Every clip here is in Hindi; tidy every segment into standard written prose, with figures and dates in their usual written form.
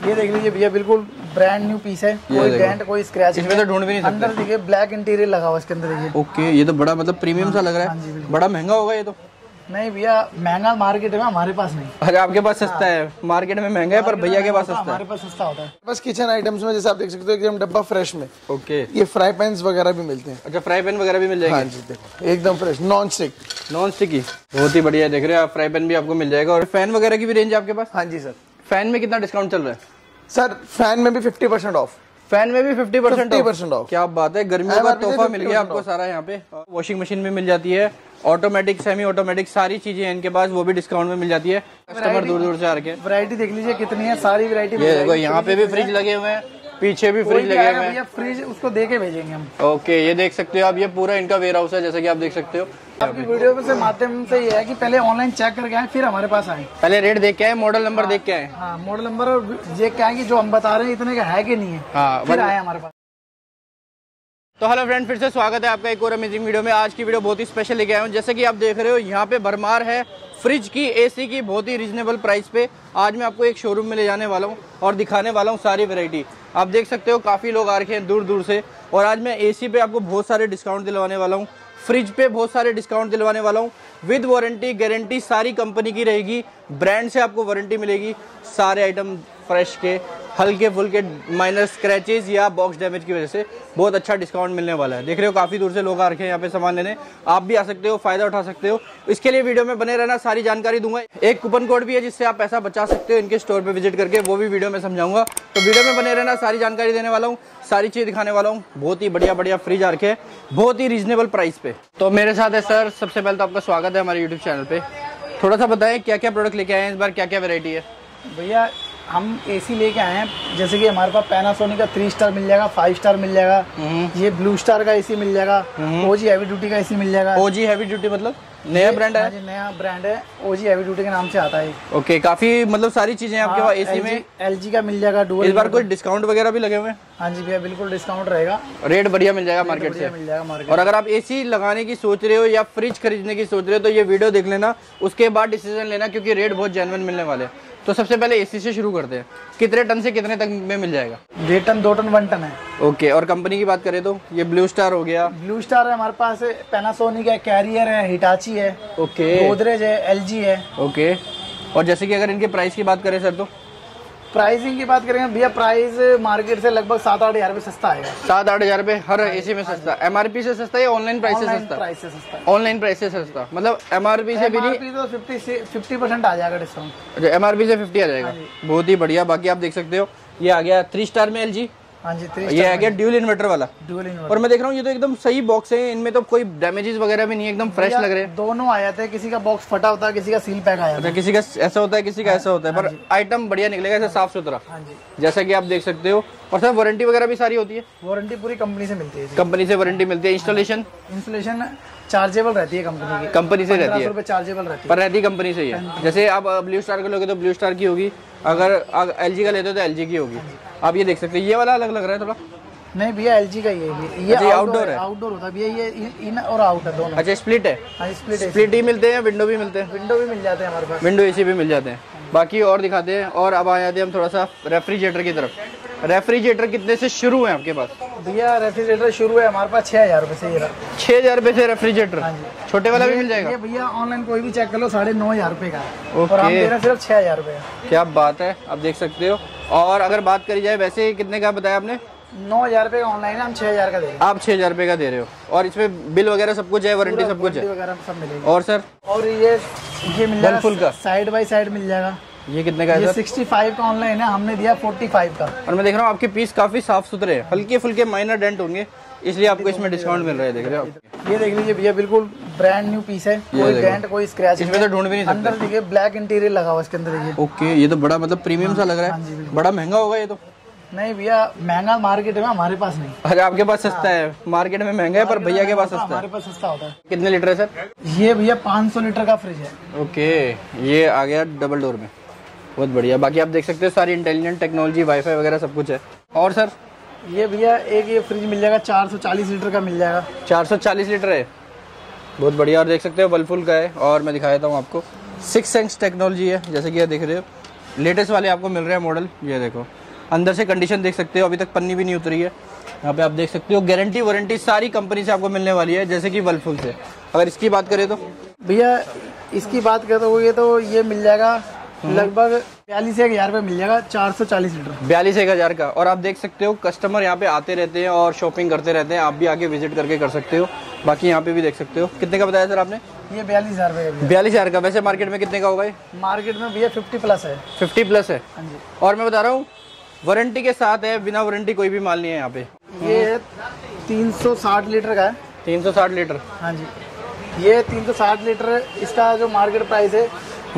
ये देख लीजिए भैया, बिल्कुल ब्रांड न्यू पीस है, कोई डेंट कोई स्क्रैच इसमें तो ढूंढ भी नहीं सकते। अंदर देखिए ब्लैक इंटीरियर लगा हुआ इसके अंदर देखिए। ओके, ये तो बड़ा मतलब प्रीमियम सा लग रहा है। बड़ा महंगा होगा ये तो? नहीं भैया, महंगा मार्केट में, हमारे पास नहीं। अच्छा, आपके पास सस्ता है, मार्केट में महंगा है पर भैया के पास सस्ता है। हमारे पास सस्ता होता है। बस किचन आइटम्स में जैसे आप देख सकते हो एकदम डब्बा फ्रेश में। ओके, ये फ्राई पैन्स वगैरह भी मिलते हैं। अच्छा, फ्राई पैन वगैरह भी मिल जाएंगे? हाँ जी, देखो एकदम fresh, non stick. Non sticky, बहुत ही बढ़िया। देख रहे हो आप, फ्राई पैन भी आपको मिल जाएगा। और फैन वगैरह की भी रेंज है आपके पास? हाँ जी सर। फैन में कितना डिस्काउंट चल रहा है सर? फैन में भी 50% ऑफ। फैन में भी 50% ऑफ। क्या बात है, गर्मियों का तोहफा मिल गया आपको सारा यहाँ पे। वॉशिंग मशीन भी मिल जाती है, ऑटोमेटिक सेमी ऑटोमेटिक सारी चीजें हैं इनके पास, वो भी डिस्काउंट में मिल जाती है। कस्टमर दूर दूर से आके वैरायटी देख लीजिए कितनी है, सारी वैरायटी। ये देखो, यहाँ पे भी फ्रिज लगे हुए हैं, पीछे भी फ्रिज लगे हुए हैं। फ्रिज उसको दे के भेजेंगे हम। ओके, ये देख सकते हो आप, ये पूरा इनका वेयर हाउस है जैसा कि आप देख सकते हो। आपकी वीडियो के माध्यम से ये है कि पहले ऑनलाइन चेक करके आए, फिर हमारे पास आए। पहले रेट देख के आए, मॉडल नंबर देख के आए। हाँ, मॉडल नंबर और देख के आए कि जो हम बता रहे हैं इतने का है कि नहीं है। हाँ, फिर आए हमारे पास। तो हेलो फ्रेंड, फिर से स्वागत है आपका एक और अमेजिंग वीडियो में। आज की वीडियो बहुत ही स्पेशल लेके आया हूँ। जैसे कि आप देख रहे हो, यहाँ पे भरमार है फ्रिज की, एसी की, बहुत ही रीजनेबल प्राइस पे। आज मैं आपको एक शोरूम में ले जाने वाला हूँ और दिखाने वाला हूँ सारी वैरायटी। आप देख सकते हो काफ़ी लोग आ रखे हैं दूर दूर से, और आज मैं एसी पे आपको बहुत सारे डिस्काउंट दिलवाने वाला हूँ, फ्रिज पे बहुत सारे डिस्काउंट दिलवाने वाला हूँ। विद वारंटी गारंटी सारी कंपनी की रहेगी, ब्रांड से आपको वारंटी मिलेगी। सारे आइटम फ्रेश के, हल्के फुल्के माइनर स्क्रैचेस या बॉक्स डैमेज की वजह से बहुत अच्छा डिस्काउंट मिलने वाला है। देख रहे हो काफ़ी दूर से लोग आ रखे हैं यहाँ पे सामान लेने। आप भी आ सकते हो, फायदा उठा सकते हो। इसके लिए वीडियो में बने रहना, सारी जानकारी दूंगा। एक कूपन कोड भी है जिससे आप पैसा बचा सकते हो इनके स्टोर पे विजिट करके, वो भी वीडियो में समझाऊंगा। तो वीडियो में बने रहना, सारी जानकारी देने वाला हूँ, सारी चीज़ दिखाने वाला हूँ। बहुत ही बढ़िया बढ़िया फ्रिज आ रखे हैं, बहुत ही रीजनेबल प्राइस पे। तो मेरे साथ है सर, सबसे पहले तो आपका स्वागत है हमारे यूट्यूब चैनल पे। थोड़ा सा बताएं क्या क्या प्रोडक्ट लेके आए हैं इस बार, क्या क्या वैरायटी है? भैया हम एसी लेके आए हैं, जैसे कि हमारे पास पैनासोनिक का 3 स्टार मिल जाएगा, 5 स्टार मिल जाएगा, ये ब्लू स्टार का एसी मिल जाएगा, ओजी हैवी ड्यूटी का एसी मिल जाएगा। ओजी हैवी ड्यूटी मतलब नया ब्रांड है? नया ब्रांड है, ओजी हैवी ड्यूटी के नाम से आता है। ओके, काफी मतलब सारी चीजें आपके पास एसी में। एलजी का मिल जाएगा डुअल। इस बार कोई डिस्काउंट वगैरह भी लगे हुए हैं? हाँ जी भैया, बिल्कुल डिस्काउंट रहेगा, रेट बढ़िया मिल जाएगा मार्केट से। मिल जाएगा मार्केट। और अगर आप एसी लगाने की सोच रहे हो या फ्रिज खरीदने की सोच रहे हो तो ये वीडियो देख लेना, उसके बाद डिसीजन लेना, क्योंकि रेट बहुत जेन्युइन मिलने वाले हैं। तो सबसे पहले एसी से शुरू करते हैं। कितने टन से कितने तक में मिल जाएगा? 1.5 टन, 2 टन, 1 टन है। ओके, और कंपनी की बात करें तो ये ब्लू स्टार हो गया, ब्लू स्टार है हमारे पास, पैनासोनिक है, कैरियर है, हिटाची है, ओके, गोदरेज है, एलजी है। ओके, और जैसे कि अगर इनके प्राइस की बात करें सर, तो प्राइसिंग की बात करेंगे भैया, प्राइस मार्केट से लगभग 7-8 हज़ार रुपये सस्ता आएगा। 7-8 हज़ार रुपये हर एसी में सस्ता। एमआरपी से सस्ता या ऑनलाइन प्राइस से सस्ता? प्राइस से सस्ता। ऑनलाइन प्राइस से सस्ता, मतलब एमआरपी से भी नहीं? तो 50% आ जाएगा डिस्काउंट। अच्छा, एमआरपी से 50 आ जाएगा, बहुत ही बढ़िया। बाकी आप देख सकते हो, ये आ गया 3 स्टार में एलजी। हाँ जी, ये आ गया ड्यूल इन्वर्टर वाला। Dual inverter. और मैं देख रहा हूँ ये तो एकदम सही बॉक्स है, इनमें तो कोई डैमेजेस वगैरह भी नहीं है, एकदम फ्रेश लग रहे हैं। दोनों आ जाते हैं, किसी का बॉक्स फटा होता है, किसी का सील पैक आ जाता है। किसी का ऐसा होता है, किसी का ऐसा होता है, पर आइटम बढ़िया निकलेगा, ऐसा साफ सुथरा, जैसा कि आप देख सकते हो। और सर वारंटी वगैरह भी सारी होती है? वारंटी पूरी कंपनी से मिलती है। कंपनी से वारंटी मिलती है। इंस्टॉलेशन चार्जेबल रहती है कंपनी की, कंपनी से रहती है, चार्जेबल रहती है, पर रहती कंपनी से ही है। जैसे आप ब्लू स्टार का लोगे तो ब्लू स्टार की होगी, अगर एलजी का लेते हो तो एलजी की होगी। आप ये देख सकते हो, ये वाला अलग लग रहा है थोड़ा। नहीं भैया, एलजी का ये आउटडोर है। आउटडोर होता है भैया, ये इन और आउट है दोनों। अच्छा, स्प्लिट है? हाँ, स्प्लिट ही मिलते हैं, विंडो भी मिलते हैं? विंडो भी मिल जाते हैं हमारे पास, विंडो एसी भी मिल जाते हैं। बाकी और दिखाते हैं। और अब आ जाते हैं हम थोड़ा सा रेफ्रिजरेटर की तरफ। रेफ्रिजरेटर कितने से शुरू है आपके पास? भैया रेफ्रिजरेटर शुरू है हमारे पास 6,000 रुपये से। 6,000 रुपये से रेफ्रिजरेटर? छोटे वाला भी मिल जाएगा? ये भैया ऑनलाइन कोई भी चेक कर लो, 9,500 रुपये का है, और हम दे रहे हैं सिर्फ 6,000 रुपये। क्या बात है, आप देख सकते हो। और अगर बात करी जाए, वैसे कितने का बताया आपने? 9,000 रुपये का ऑनलाइन है, हम 6,000 का दे रहे हैं। आप 6,000 रुपये का दे रहे हो, और इसमें बिल वगैरह सब कुछ है, वारंटी सब कुछ है वगैरह सब मिलेगा। और सर, और ये मिल जाएगा फुल का साइड बाई साइड मिल जाएगा। ये कितने का है? ये 65 का ऑनलाइन है, हमने दिया 45 का। और मैं देख रहा हूँ आपके पीस काफी साफ सुथरे हैं, हल्के फुल्के माइनर डेंट होंगे, इसलिए आपको इसमें डिस्काउंट मिल रहा है। देख रहे हो आप, ये देख लीजिए भैया, बिल्कुल ब्रांड न्यू पीस है, कोई डेंट कोई स्क्रैच इसमें तो ढूंढ भी नहीं सकते। अंदर देखिए ब्लैक इंटीरियर लगा हुआ इसके अंदर देखिए। ओके, ये तो बड़ा मतलब प्रीमियम सा लग रहा है। बड़ा महंगा होगा ये तो? नहीं भैया, महंगा मार्केट में, हमारे पास नहीं। अच्छा, आपके पास सस्ता है, मार्केट में महंगा है, पर भैया के पास सस्ता है। हमारे पास सस्ता होता है। कितने लीटर है सर? ये भैया 500 लीटर का फ्रिज है। ओके, ये आ गया डबल डोर में, बहुत बढ़िया। बाकी आप देख सकते हो सारी इंटेलिजेंट टेक्नोलॉजी, वाईफाई वगैरह सब कुछ है। और सर, ये भैया एक ये फ्रिज मिल जाएगा, 440 लीटर का मिल जाएगा। 440 लीटर है, बहुत बढ़िया। और देख सकते हो वर्लपूल का है, और मैं दिखा देता हूँ आपको, 6 सेंस टेक्नोलॉजी है, जैसे कि आप देख रहे हो। लेटेस्ट वाले आपको मिल रहे हैं मॉडल। ये देखो अंदर से कंडीशन देख सकते हो, अभी तक पन्नी भी नहीं उतरी है। यहाँ पे आप देख सकते हो गारंटी वारंटी सारी कंपनी से आपको मिलने वाली है, जैसे कि वर्लपूल से। अगर इसकी बात करें तो भैया इसकी बात करोगे तो ये मिल जाएगा लगभग 42,000 रुपये मिल जाएगा, 440 लीटर। 42,000 का। और आप देख सकते हो कस्टमर यहाँ पे आते रहते हैं और शॉपिंग करते रहते हैं, आप भी आके विजिट करके कर सकते हो। बाकी यहाँ पे भी देख सकते हो। कितने का बताया सर आपने? ये 42,000 रुपये। 42,000 का। वैसे मार्केट में कितने का होगा ये? मार्केट में भैया 50 प्लस है। 50 प्लस है। हाँ जी। और मैं बता रहा हूँ वारंटी के साथ है, बिना वारंटी कोई भी माल नहीं है यहाँ पे। ये 360 लीटर का है। 360 लीटर। हाँ जी, ये 360 लीटर इसका जो मार्केट प्राइस है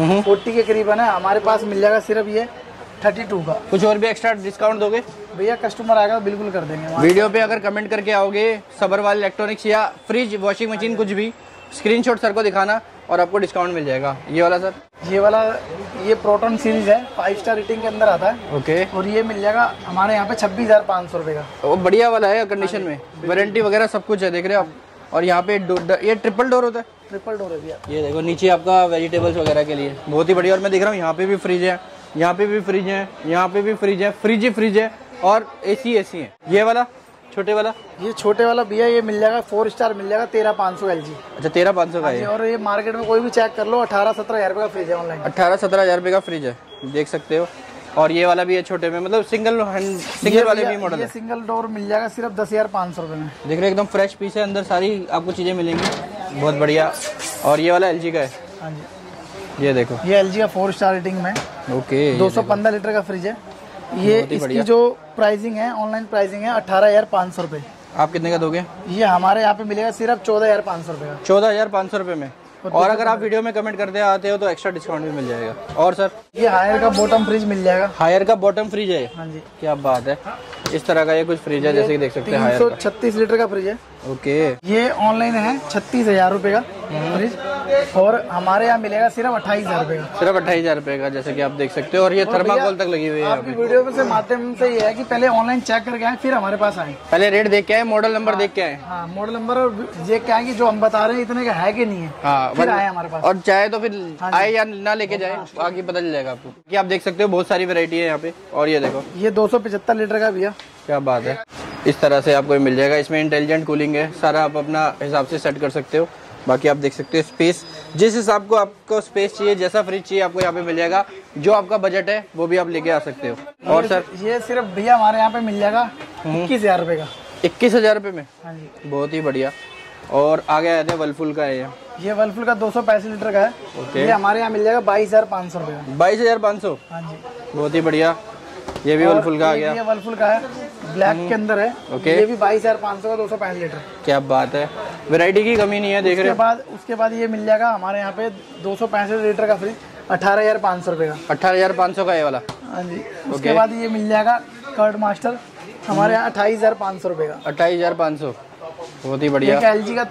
40 के करीबन है, हमारे पास मिल जाएगा सिर्फ ये 32 का। कुछ और भी एक्स्ट्रा डिस्काउंट दोगे? भैया कस्टमर आएगा बिल्कुल कर देंगे। वीडियो पे अगर कमेंट करके आओगे सबरवाल इलेक्ट्रॉनिक्स या फ्रिज वॉशिंग मशीन कुछ भी, स्क्रीनशॉट सर को दिखाना और आपको डिस्काउंट मिल जाएगा। ये वाला सर? ये वाला ये प्रोटॉन सीरीज है, 5 स्टार रेटिंग के अंदर आता है। ओके। और ये मिल जाएगा हमारे यहाँ पे 26,500 रुपए का। वो बढ़िया वाला है कंडीशन में, वारंटी वगैरह सब कुछ है, देख रहे हो आप। और यहाँ पे ये ट्रिपल डोर होता है। ट्रिपल डोर है भैया। ये देखो नीचे आपका वेजिटेबल्स वगैरह के लिए बहुत ही बढ़िया। और मैं देख रहा हूँ यहाँ पे भी फ्रिज है, यहाँ पे भी फ्रिज है, यहाँ पे भी फ्रिज है, फ्रिज ही फ्रिज है और एसी है। ये वाला छोटे वाला? ये छोटे वाला भैया ये मिल जाएगा 4 स्टार मिल जाएगा 13,500 LG। अच्छा 13,500 का है। और ये मार्केट में कोई भी चेक कर लो 18-17 हज़ार रुपए का फ्रिज है ऑनलाइन। 18-17 रुपए का फ्रिज है, देख सकते हो। और ये वाला भी है छोटे में, मतलब सिंगल वाले भी मॉडल है। सिंगल डोर मिल जाएगा सिर्फ 10,500 रुपए में। देख रहे हो एकदम फ्रेश पीस है, अंदर सारी आपको चीजें मिलेंगी, बहुत बढ़िया। और ये वाला LG का है। हाँ जी, ये देखो ये LG का 4 स्टार रेटिंग में। ओके। 215 लीटर का फ्रिज है ये। इसकी जो प्राइसिंग है ऑनलाइन प्राइसिंग है 18,500 रुपए। आप कितने का दोगे? ये हमारे यहाँ पे मिलेगा सिर्फ 14,500 रुपए का। 14,500 रुपए में। और अगर आप वीडियो में कमेंट करते आते हो तो एक्स्ट्रा डिस्काउंट भी मिल जाएगा। और सर? ये हायर का बॉटम फ्रिज मिल जाएगा। हायर का बॉटम फ्रिज है? हाँ जी। क्या बात है। इस तरह का ये कुछ फ्रिज है, जैसे कि देख सकते हैं। हायर 336 लीटर का फ्रिज है। ओके। ये ऑनलाइन है 36,000 रुपए का फ्रिज, और हमारे यहाँ मिलेगा सिर्फ 28,000 रुपए का। सिर्फ 28,000 रुपए का, जैसे कि आप देख सकते हो। और ये थर्माकोल तक लगी हुई है। आपकी वीडियो से माध्यम से ये है कि पहले ऑनलाइन चेक करके आए फिर हमारे पास आए। पहले रेट देख के आए, मॉडल नंबर देख के आए। हाँ, मॉडल नंबर और देख के आए कि जो हम बता रहे हैं इतने का है कि नहीं है। हाँ, फिर आए हमारे पास। और चाहे तो फिर आए या ना लेके जाए, आगे पता चल जाएगा आपको। कि आप देख सकते हो बहुत सारी वैरायटी है यहाँ पे। और ये देखो ये 275 लीटर का भैया। क्या बात है। इस तरह से आपको मिल जाएगा। इसमें इंटेलिजेंट कूलिंग है, सारा आप अपना हिसाब से सेट कर सकते हो। बाकी आप देख सकते हो स्पेस, जिस हिसाब को आपको स्पेस चाहिए, जैसा फ्रिज चाहिए आपको यहाँ पे मिल जाएगा। जो आपका बजट है वो भी आप लेके आ सकते हो। और सर? ये सिर्फ भैया हमारे यहाँ पे मिल जाएगा 21,000 रुपए का। 21,000 रुपए में? हाँ जी, बहुत ही बढ़िया। और आगे आते हैं वर्लपूल का है। ये वर्लपूल का 265 लीटर का है। ओके। ये हमारे यहाँ मिल जाएगा 22,500 रुपए का। 22,500? हाँ जी, बहुत ही बढ़िया। ये भी वर्लपूल का आ गया। ये वर्लपूल का है, ब्लैक के अंदर है। ओके। ये भी 22,500 का 265 लीटर। क्या बात है, वैरायटी की कमी नहीं है, देख रहे हो। उसके बाद ये मिल जाएगा हमारे यहाँ पे 265 लीटर का फ्रिज 18,500 रुपए का। 18,500 का ये वाला? हाँ जी। उसके बाद ये मिल जाएगा कर्ड मास्टर हमारे यहाँ 28,500 रुपए का। 28,500, बहुत ही बढ़िया। एक LG का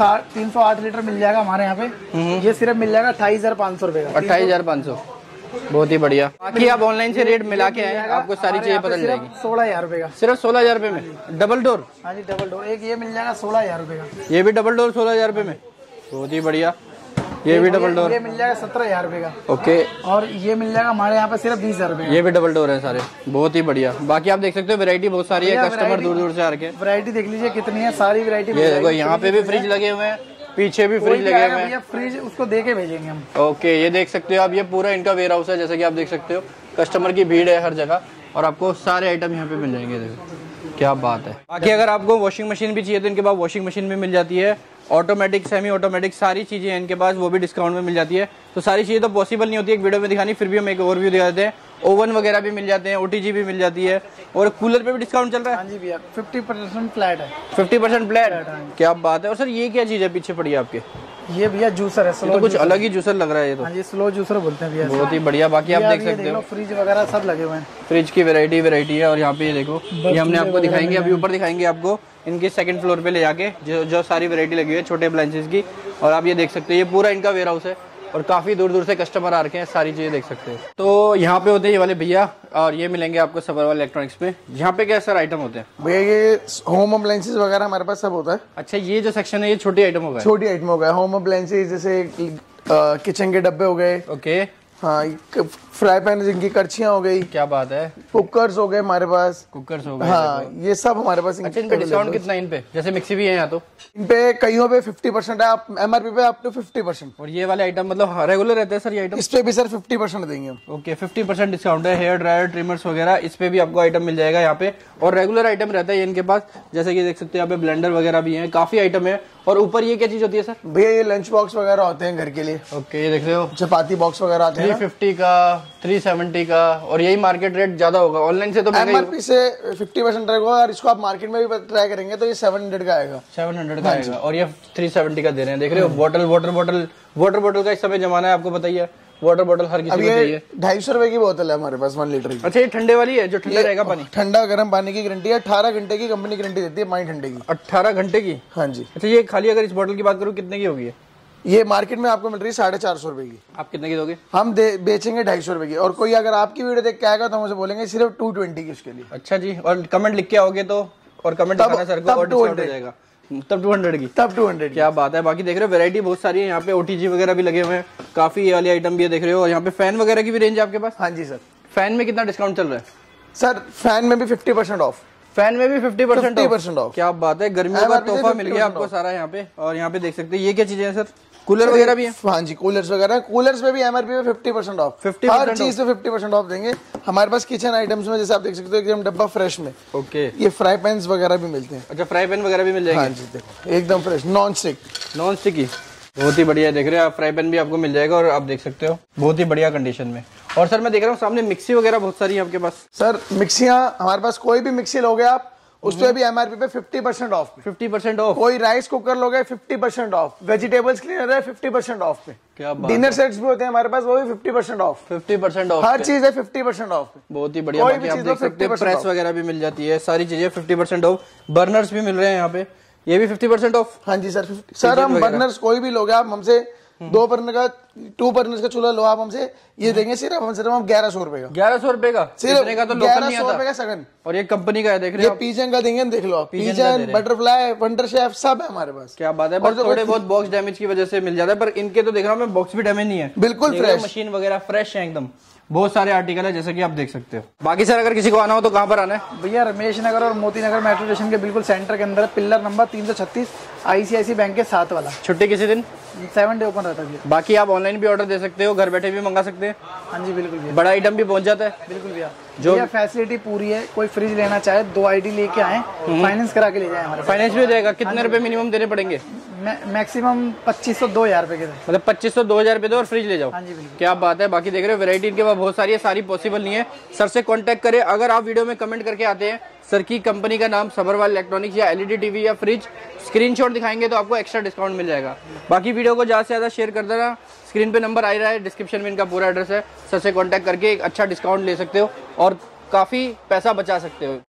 308 लीटर मिल जाएगा हमारे यहाँ पे। ये सिर्फ मिल जाएगा 28,500 रुपए का। 28,500, बहुत ही बढ़िया। बाकी आप ऑनलाइन से रेट मिला के आए, आपको सारी चीजें पता चल जाएगी। 16,000 रुपए का। सिर्फ 16,000 रुपए में डबल डोर? हाँ जी, डबल डोर। एक ये मिल जाएगा 16,000 रुपए का। ये भी डबल डोर 16,000 रुपए में, बहुत ही बढ़िया। ये भी डबल डोर? ये मिल जाएगा 17,000 रुपए का। ओके। और ये मिल जाएगा हमारे यहाँ पे सिर्फ 20,000 रुपए। ये भी डबल डोर है सारे, बहुत ही बढ़िया। बाकी आप देख सकते हो वैरायटी बहुत सारी है, कस्टमर दूर दूर से आ रखे। वैरायटी देख लीजिए कितनी है, सारी वैरायटी। ये देखो यहाँ पे भी फ्रिज लगे हुए हैं, पीछे भी फ्रिज लगे हुए हैं। फ्रिज उसको दे के भेजेंगे हम। ओके, ये देख सकते हो आप, ये पूरा इनका वेयर हाउस है, जैसे कि आप देख सकते हो। कस्टमर की भीड़ है हर जगह और आपको सारे आइटम यहाँ पे मिल जाएंगे। देखो क्या बात है। बाकी अगर आपको वॉशिंग मशीन भी चाहिए तो इनके पास वॉशिंग मशीन भी मिल जाती है, ऑटोमेटिक सेमी ऑटोमेटिक सारी चीजें हैं इनके पास, वो भी डिस्काउंट में मिल जाती है। तो सारी चीजें तो पॉसिबल नहीं होती एक वीडियो में दिखानी, फिर भी हम एक ओवरव्यू दिखा देते हैं। ओवन वगैरह भी मिल जाते हैं, OTG भी मिल जाती है, और कूलर पे भी डिस्काउंट चल रहा है। हाँ जी भैया, 50% फ्लैट है। 50% फ्लैट? क्या बात है। और सर ये क्या चीज है पीछे पड़ी है आपके? ये भैया जूसर है, स्लो। तो कुछ अलग ही जूसर लग रहा है ये तो। हाँ जी, स्लो जूसर बोलते हैं भैया। बहुत ही बढ़िया। बाकी आप देख सकते हो फ्रिज वगैरह सब लगे हुए हैं। फ्रिज की वैरायटी है। और यहाँ पे ये देखो, ये हमने आपको दिखाएंगे, अभी ऊपर दिखाएंगे आपको इनके सेकंड फ्लोर पे ले जाके, जो सारी वैरायटी लगी हुई है छोटे अप्लायंसेस की। और आप ये देख सकते हो ये पूरा इनका वेयर हाउस है और काफी दूर दूर से कस्टमर आ रखे हैं, सारी चीजें देख सकते हो। तो यहाँ पे होते हैं ये वाले भैया, और ये मिलेंगे आपको सबरवाल इलेक्ट्रॉनिक्स में। यहाँ पे क्या सर आइटम होते हैं? भैया ये होम अप्लायंसेस वगैरह हमारे पास सब होता है। अच्छा, ये जो सेक्शन है ये छोटी आइटम होगा? छोटी आइटम हो गया, होम अप्लायंसेस जैसे किचन के डब्बे हो गए, ओके, हाँ, फ्राई पैन जिनकी कड़छियाँ हो गई, क्या बात है, कुकर्स हो गए हमारे पास, कुकर्स हो गए। हाँ, ये सब हमारे पास। अच्छा, इन पे डिस्काउंट कितना है? इन पे जैसे मिक्सी भी है यहाँ, तो इन पे कईयों पे 50% है, आप MRP पे अप टू 50%। और ये वाले आइटम मतलब रेगुलर रहते हैं सर ये आइटम? इस पे भी सर 50% देंगे हम। ओके, 50% डिस्काउंट है। हेयर ड्रायर, ट्रिमर्स वगैरह इस पे भी आपको आइटम मिल जाएगा यहाँ पे। और रेगुलर आइटम रहता है इनके पास, जैसे कि देख सकते हैं यहाँ पे ब्लेंडर वगैरह भी है, काफी आइटम है। और ऊपर ये क्या चीज होती है सर? भैया ये लंच बॉक्स वगैरह होते हैं घर के लिए। ओके, ये देख रहे हो चपाती बॉक्स वगैरह आते हैं। 350 का, 370 का, और यही मार्केट रेट ज्यादा होगा, ऑनलाइन से तो MRP से 50% रहेगा। और इसको आप मार्केट में भी ट्राई करेंगे तो ये 700 का आएगा। 700 का आएगा, और ये 370 का दे रहे हैं। देख रहे हो वाटर बोतल का इस समय जमाना है, आपको बताइए। वाटर बोतल हर किसी को चाहिए। 250 रुपए की बोतल है हमारे पास 1 लीटर की। अच्छा, ये ठंडे वाली है जो ठंडा रहेगा पानी? ठंडा गर्म पानी की गारंटी है। 18 घंटे की कंपनी गारंटी देती है पानी ठंडे की। 18 घंटे की? हाँ जी। अच्छा, ये खाली अगर इस बोतल की बात करूँ कितने की होगी? ये मार्केट में आपको मिल रही है 450 रुपए की। आप कितने की दोगे? हम बेचेंगे 250 रुपए की। और कोई अगर आपकी वीडियो देख के आएगा तो हम उसे बोलेंगे सिर्फ 220 की उसके लिए। अच्छा जी, और कमेंट लिख के आओगे तो, और कमेंट दिखाना सर को, और डिस्काउंट हो जाएगा तब 200 की। तब 200। क्या बात है। बाकी देख रहे हो वैरायटी बहुत सारी है यहाँ पे, OTG वगैरह भी लगे हुए हैं, काफी ये वाली आइटम भी है देख रहे हो। और यहाँ पे फैन वगैरह की भी रेंज है आपके पास? हाँ जी सर। फैन में कितना डिस्काउंट चल रहा है सर? फैन में भी 50% ऑफ। फैन में भी 50% ऑफ। क्या बात है, गर्मियों का तोहफा मिल गया आपको सारा यहाँ पे। और यहाँ पे देख सकते हैं ये क्या चीजें हैं सर? कूलर वगैरह भी है? हाँ जी, कूलर्स वगैरह। कूलर्स में भी MRP पे 50% ऑफ। 50% हर चीज पे 50% ऑफ देंगे हमारे पास। किचन आइटम्स में जैसे आप देख सकते हो एकदम डब्बा फ्रेश में। ओके, ये फ्राई पैन्स वगैरह भी मिलते हैं। अच्छा, फ्राई पैन वगैरह भी मिल जाएंगे? हाँ जी, देखो एकदम फ्रेश, नॉन स्टिक ही बहुत ही बढ़िया। देख रहे हैं आप, फ्राई पैन भी आपको मिल जाएगा, और आप देख सकते हो बहुत ही बढ़िया कंडीशन में। और सर मैं देख रहा हूँ सामने मिक्सी वगैरह बहुत सारी है आपके पास। सर मिक्सियाँ हमारे पास, कोई भी मिक्सी लोगे आप उस पे भी MRP पे 50% ऑफ। 50% ऑफ। कोई राइस कुकर लोगे 50% ऑफ। वेजिटेबल्स क्लीनर है 50% ऑफ पे। क्या बात। डिनर सेट्स भी होते हैं हमारे पास, वो भी 50% ऑफ। 50% ऑफ, हर चीज है 50% ऑफ। बहुत ही बढ़िया। बाकी आप देख सकते हैं प्रेस वगैरह भी मिल जाती है, सारी चीजें 50% ऑफ। बर्नर्स भी मिल रहे हैं यहाँ पे, ये भी 50% ऑफ। हाँ जी सर। सर हम बर्नर्स कोई भी लोगे आप हमसे, 2 बर्नर का 2 बर्नर्स का चूल्हा लो आप हमसे, ये देंगे सिर्फ हम 1100 रुपए का। 1100 रुपए का? सिर्फ का तो लोकल नहीं 1100 रुपए का सगन। और ये कंपनी का है देख रहे हो? ये पिजन का देंगे, देख लो आप। पिजन, बटरफ्लाई, वंडर शेफ सब है हमारे पास। क्या बात है। और थोड़े बहुत बॉक्स डैमेज की वजह से मिल जाता है, पर इनके तो देख रहा हूँ मैं बॉक्स भी डैमेज नहीं है, बिल्कुल फ्रेश। मशीन वगैरह फ्रेश है एकदम। बहुत सारे आर्टिकल है जैसे कि आप देख सकते हो। बाकी सर अगर किसी को आना हो तो कहाँ पर आना है? भैया रमेश नगर और मोती नगर मेट्रो स्टेशन के बिल्कुल सेंटर के अंदर, पिलर नंबर 336, ICICI बैंक के साथ वाला। छुट्टी किसी दिन? 7 डे ओपन रहता है। बाकी आप ऑनलाइन भी ऑर्डर दे सकते हो, घर बैठे भी मंगा सकते हैं? हाँ जी बिल्कुल भैया। बड़ा आइटम भी पहुंच जाता है? बिल्कुल भैया, जो फैसिलिटी पूरी है। कोई फ्रिज लेना चाहे 2 ID लेके आए, फाइनेंस करा के ले जाए हमारे। फाइनेंस भी हो जाएगा? कितने रुपए मिनिमम देने पड़ेंगे? मैक्सिमम 2500-2000 रुपए के। मतलब 2500-2000 रुपए दो और फ्रिज ले जाओ। हाँ जी बिल्कुल। क्या बात है। बाकी देख रहे हो वैरायटी इनके पास बहुत सारी है, सारी पॉसिबल नहीं है। सर से कांटेक्ट करें। अगर आप वीडियो में कमेंट करके आते हैं सर की कंपनी का नाम सबरवाल इलेक्ट्रॉनिक्स या LED टीवी या फ्रिज, स्क्रीनशॉट दिखाएंगे तो आपको एक्स्ट्रा डिस्काउंट मिल जाएगा। बाकी वीडियो को ज्यादा से ज्यादा शेयर कर देना। स्क्रीन पे नंबर आ रहा है, डिस्क्रिप्शन में इनका पूरा एड्रेस है। सर से कांटेक्ट करके एक अच्छा डिस्काउंट ले सकते हो और काफी पैसा बचा सकते हो।